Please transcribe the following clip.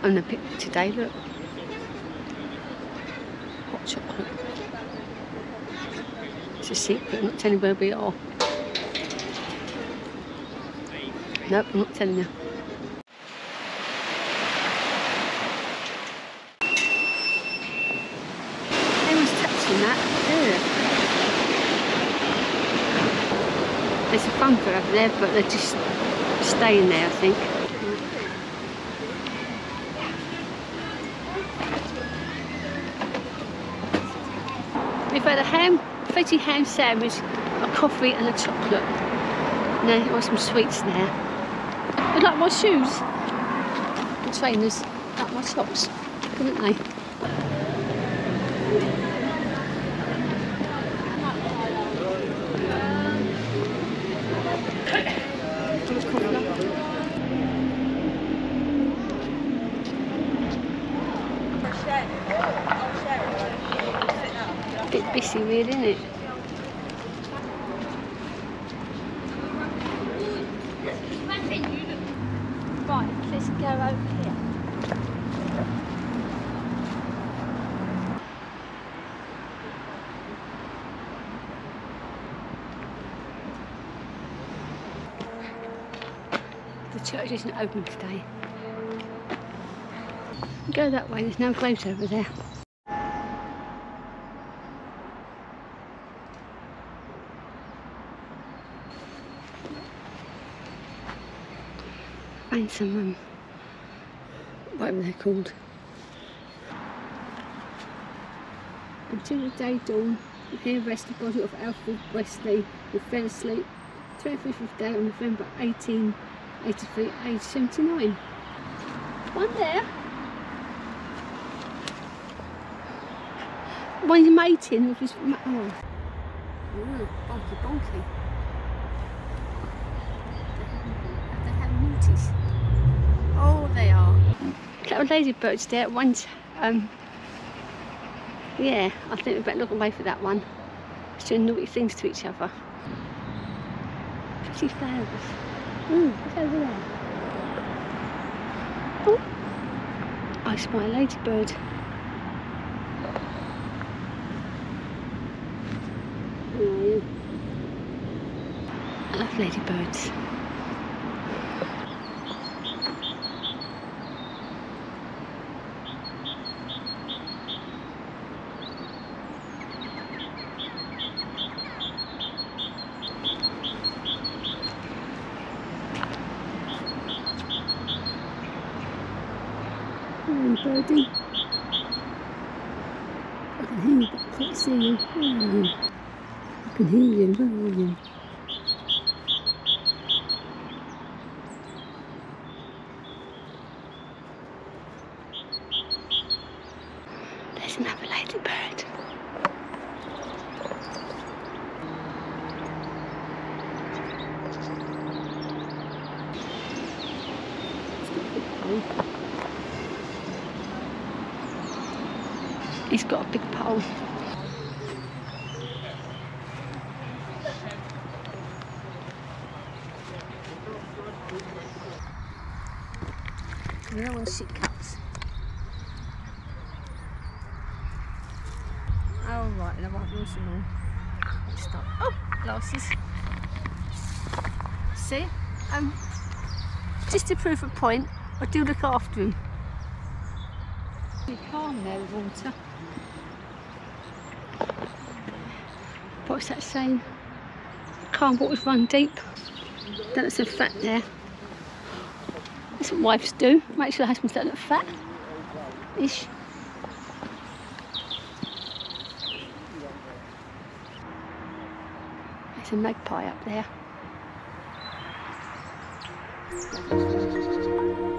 on the picture today, look. Hot chocolate. It's a secret, I'm not telling you where we are. Nope, I'm not telling you. Everyone's touching that. Ew. There's a bunker over there, but they're just staying there, I think. We've had a veggie ham sandwich, a coffee and a chocolate. Now I want some sweets now. They like my shoes. The trainers like my socks, wouldn't they? Bit busy really, isn't it? Right, let's go over here. The church isn't open today. Go that way, there's no graves over there. Find some, whatever they're called. Until the day dawned, here rests the body of Alfred Wesley, who fell asleep 25th day on November 1883, aged 79. One there. One's mating with his... Oh. Bonky bonky. They have muties. Oh, they are. Little ladybirds there. One's, yeah, I think we better look away for that one. It's doing naughty things to each other. Pretty flowers. What's over there? Oh, I spy a ladybird. Where are you? I love ladybirds. Birdie. I can hear you, but I can't see you. Where are you? I can hear you. Where are you? There's another ladybird. He's got a big pole. No one shit cups. Oh right, and I might lose them all. Stop. Oh, glasses. See? Just to prove a point, I do look after him. Really calm there with water. What's that saying? Calm waters run deep. That's a fat there. That's what wives do. Make sure the husbands don't look fat-ish. There's a magpie up there.